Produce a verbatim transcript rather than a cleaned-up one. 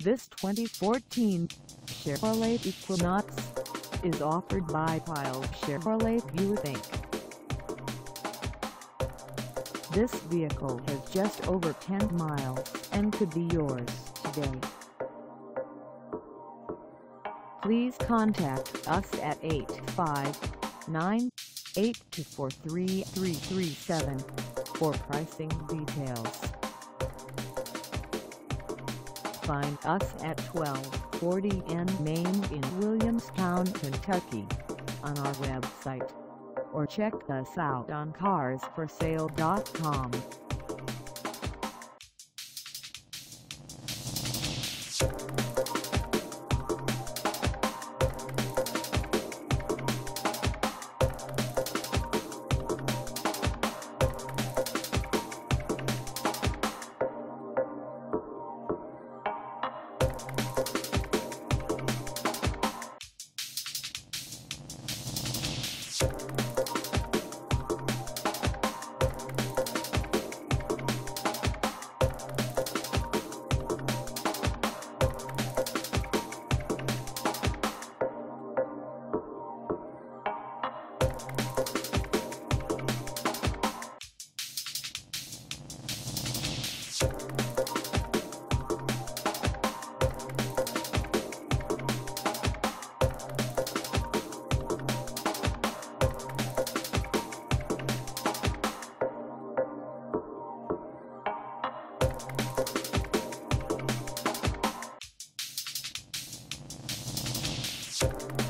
This twenty fourteen Chevrolet Equinox is offered by Piles Chevrolet Buick Incorporated. This vehicle has just over ten miles and could be yours today. Please contact us at eight five nine, eight two four, three three three seven for pricing details. Find us at twelve forty N Main in Williamstown, Kentucky on our website, or check us out on cars for sale dot com. You